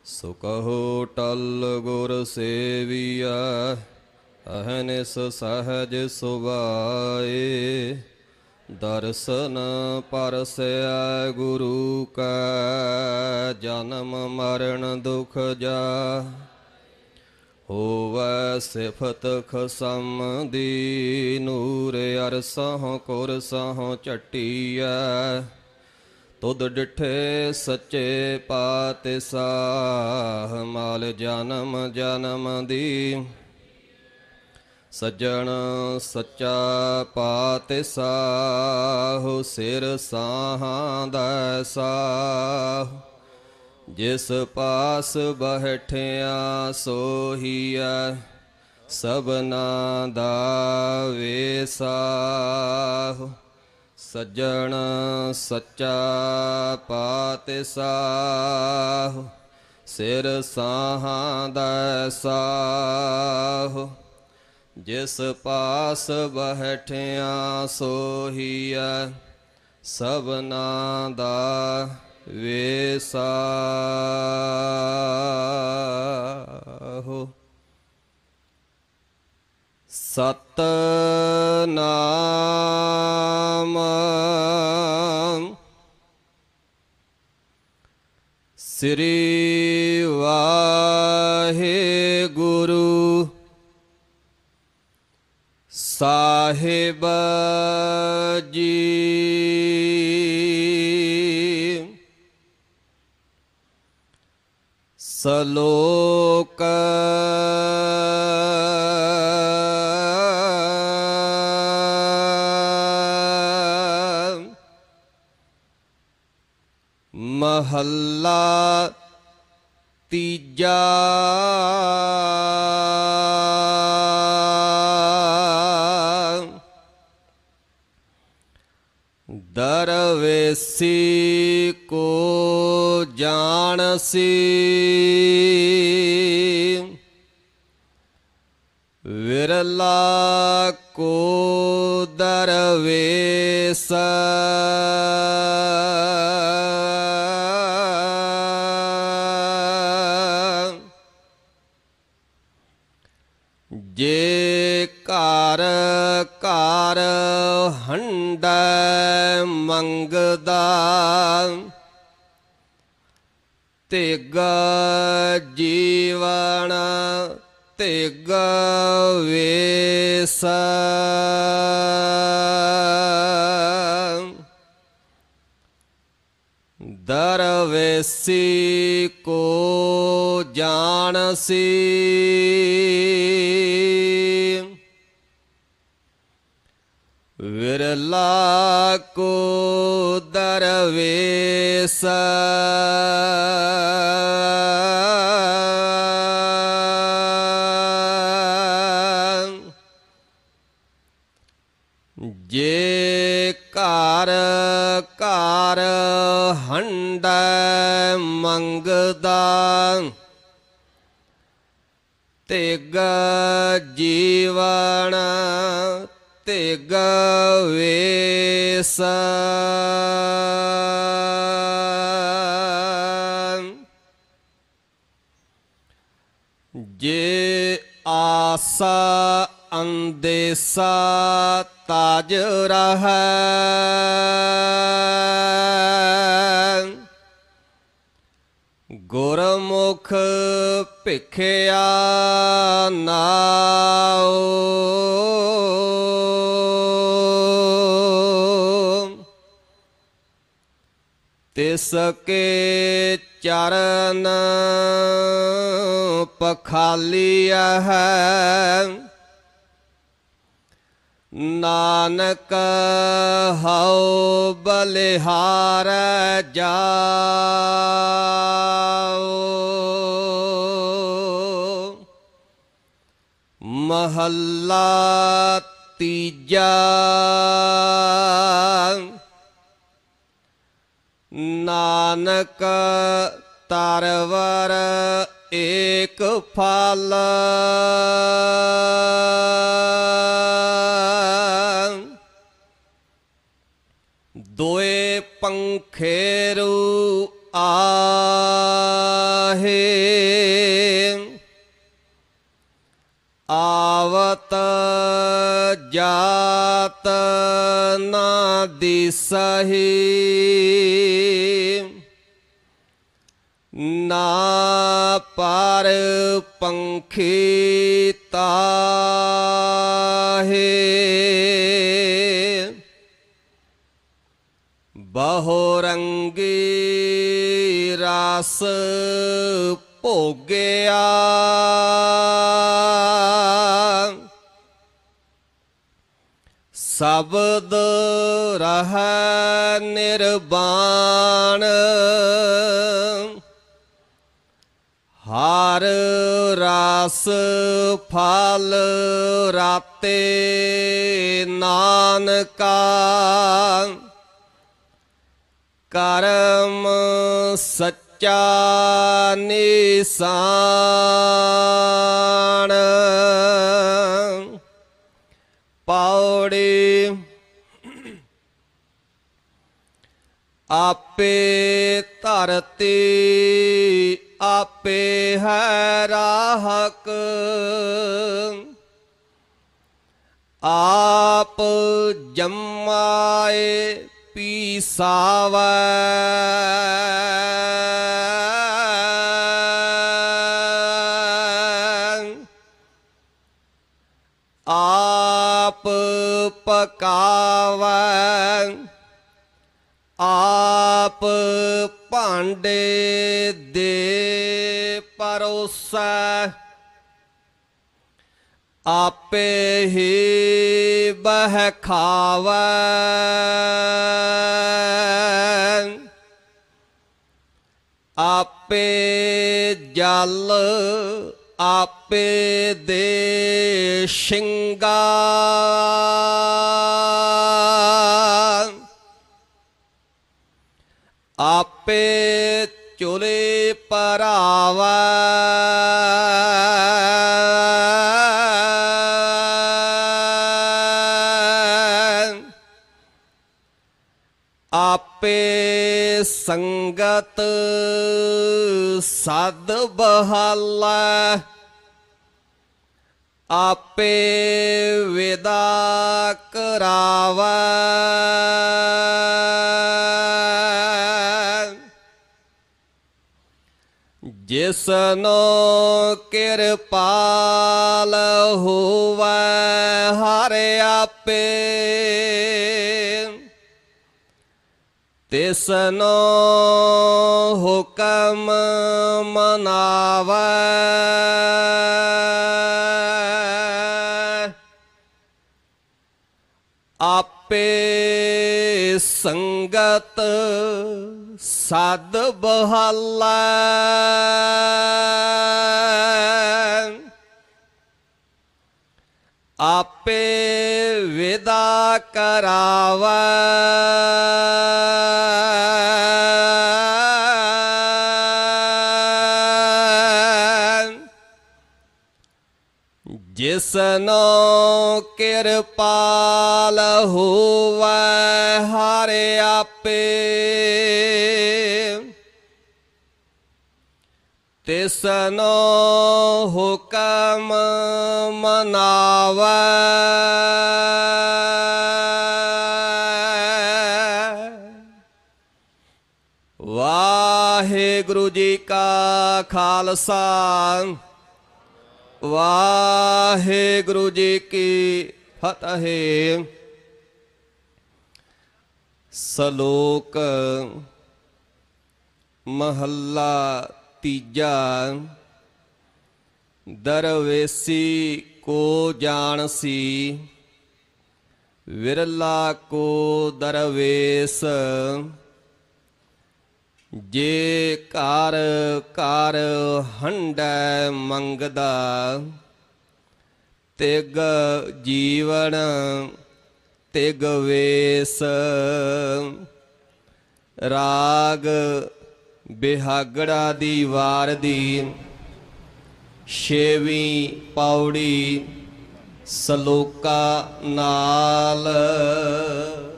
सो कहो टल गुर सेविया अहनिस सहज सुभाए दर्शन परसया गुरु का जन्म मरण दुख जा होवै सिफत खसम दीनूर अरसहों कुरसहों चटिया तुद डिठे सच्चे पातशाह माल जन्म जन्म दी सज्जन सच्चा पातशाह सिर साहां दैसाह जिस पास बैठिया सोहिया सबना दा वेसाह सज्जन सच्चा पातशाह सिर साहां दैसाह जिस पास बैठिया सोहिया सबना दा वेसाहो। सतनाम श्री वाहेगुरु साहिब जी। सलोक महला तीजा दरवेसी को जानसी विरला को दरवेश जे कार कार हंड मंगदा तिग जीवन तिग वेस दरवेसी को जानसी विरला को दरवेश जे कार कार हंड मंगदा तिग जीवन तिग वेस जे आसा अंदेसा ताज रहा गुरमुख भिखिया नाओ तिसके चरण पखालिया है नानक हौ बलिहार जाओ। महला तीजा नानक तरवर एक फल दोए पंखेरु आहे जात ना दिसहि ना पार पंखी ताहे बहुरंगी रास भोग्या शब्द रह निर्वाण हर रास फल राते नानका कर्म सच्चा निशान पौड़ी आपे धरती आपे है राहक आप जमाए पीसावै आप पकावै आप भांडे दे परोसै आपे ही बहखावै आपे जल आपे दे शिंगार आपे चुले परावै आपे संगत सद बहालै आपे विदा करावै जिसनो कृपाल होवै हर आपे तिसनो हुक्म मनावै आपे संगत सद बहालै आपे विदा करावै जिसनो कृपाल होवै हर आपे तिसनो हुक्म मनावै वाहिगुरु जी का खालसा वाहिगुरु जी की फतेह। सलोक महला तीजा। दरवेसी को जानसी विरला को दरवेश जे कार कार हंडै मंगदा तिग जीवन तिग वेस। राग बिहागड़ा दी वार दी छेवीं पौड़ी सलोका नाल।